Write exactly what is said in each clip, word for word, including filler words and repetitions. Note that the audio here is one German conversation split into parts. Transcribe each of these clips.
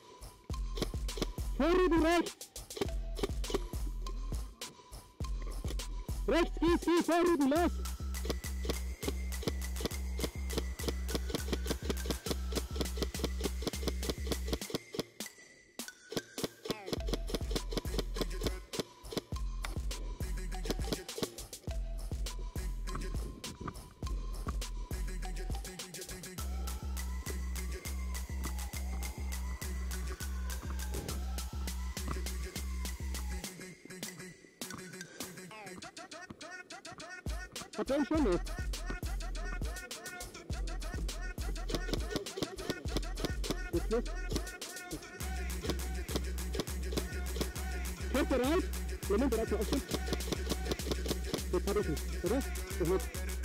Vorrüben rechts. Rechts, gieß, gieß, vorrüben, los. Verbrennt schon nicht. Jetzt nicht. Fährt bereit? Moment, bereit für Aufschluss. Jetzt hat ich nicht, oder? Das wird.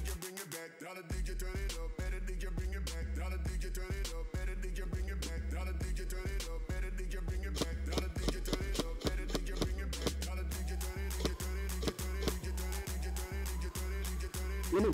Nehmen.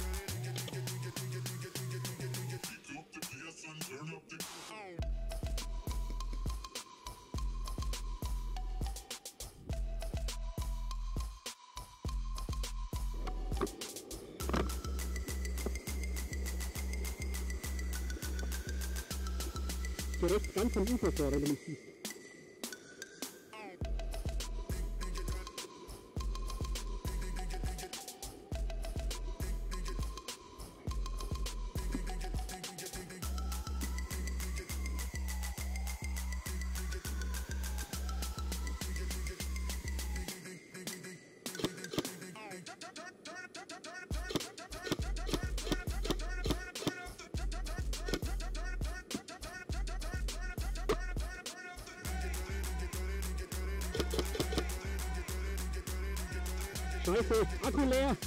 Direkt ganz am Ufer vor, wenn du mich siehst. Scheiße, Akku leer.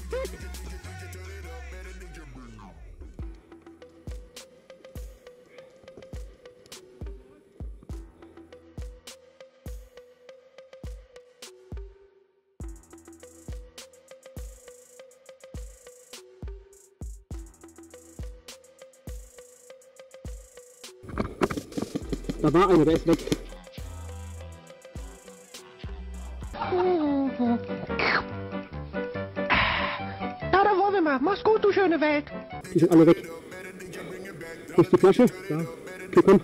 Da war einer, der ist weg. Mach's gut, du schöne Welt. Die sind alle weg. Wo ist die Flasche? Da. Okay, komm.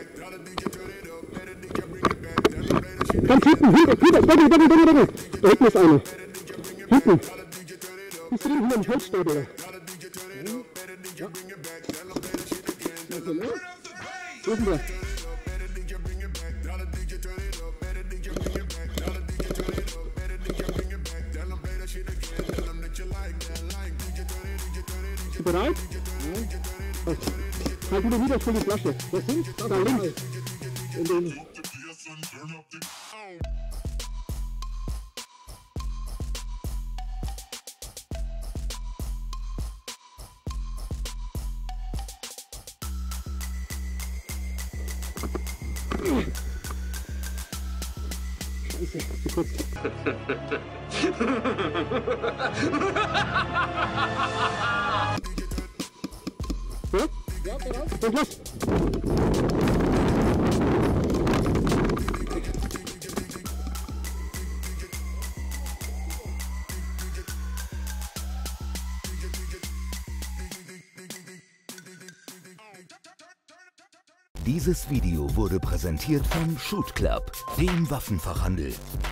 Ganz hinten, hinten, hinten, Deckel, Deckel, Deckel, Deckel. Da hinten ist einer. Hinten. Bist du denn hier im Holzstab, oder? Ja. Wo ist denn der? Bist du bereit? Ja. Halt wieder wieder schon die Flasche. Was sind? Da, da links. In den... Scheiße, zu kurz. Ja? Ja, bereit? Und los! Dieses Video wurde präsentiert vom Shoot Club, dem Waffenfachhandel.